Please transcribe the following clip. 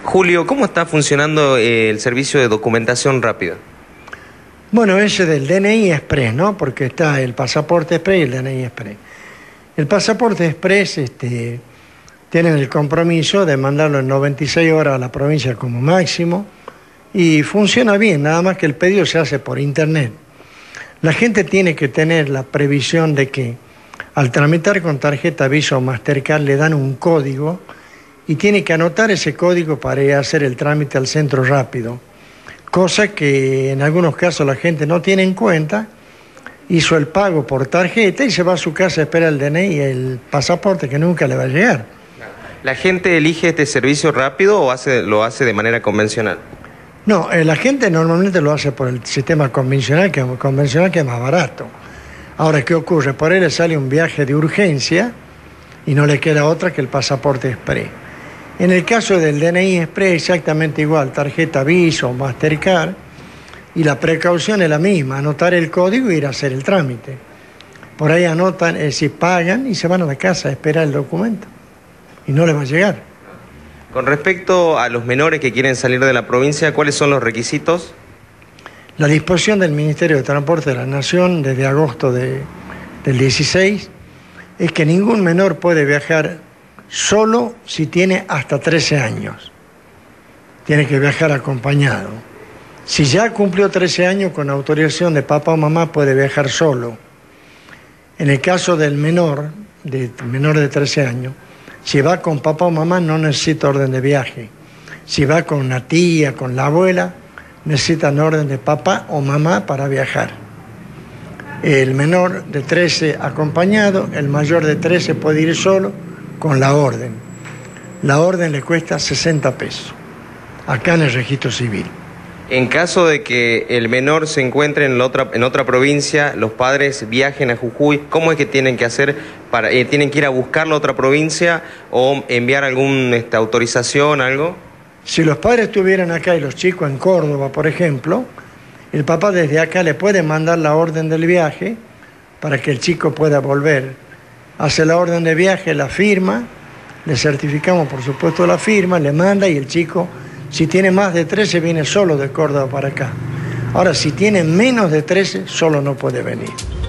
Julio, ¿cómo está funcionando el servicio de documentación rápida? Bueno, ese del DNI Express, ¿no? Porque está el pasaporte Express y el DNI Express. El pasaporte Express tienen el compromiso de mandarlo en 96 horas a la provincia como máximo y funciona bien, nada más que el pedido se hace por internet. La gente tiene que tener la previsión de que al tramitar con tarjeta Visa o Mastercard le dan un código y tiene que anotar ese código para ir a hacer el trámite al centro rápido, cosa que en algunos casos la gente no tiene en cuenta. Hizo el pago por tarjeta y se va a su casa a esperar el DNI y el pasaporte que nunca le va a llegar. ¿La gente elige este servicio rápido o lo hace de manera convencional? No, la gente normalmente lo hace por el sistema convencional que es más barato. Ahora, ¿qué ocurre? Por él le sale un viaje de urgencia y no le queda otra que el pasaporte Express. En el caso del DNI Express, exactamente igual, tarjeta Visa o Mastercard, y la precaución es la misma, anotar el código e ir a hacer el trámite. Por ahí anotan, es decir, pagan y se van a la casa a esperar el documento. Y no les va a llegar. Con respecto a los menores que quieren salir de la provincia, ¿cuáles son los requisitos? La disposición del Ministerio de Transporte de la Nación desde agosto del 16 es que ningún menor puede viajar solo si tiene hasta 13 años. Tiene que viajar acompañado. Si ya cumplió 13 años, con autorización de papá o mamá puede viajar solo. En el caso del menor de 13 años, si va con papá o mamá no necesita orden de viaje. Si va con una tía, con la abuela, necesitan orden de papá o mamá para viajar. El menor de 13 acompañado, el mayor de 13 puede ir solo con la orden. La orden le cuesta 60 pesos, acá en el registro civil. En caso de que el menor se encuentre en otra provincia, los padres viajen a Jujuy, ¿cómo es que tienen que hacer? ¿Tienen que ir a buscarlo a otra provincia o enviar alguna autorización, algo? Si los padres estuvieran acá y los chicos en Córdoba, por ejemplo, el papá desde acá le puede mandar la orden del viaje para que el chico pueda volver. Hace la orden de viaje, la firma, le certificamos por supuesto la firma, le manda y el chico, si tiene más de 13, viene solo de Córdoba para acá. Ahora, si tiene menos de 13, solo no puede venir.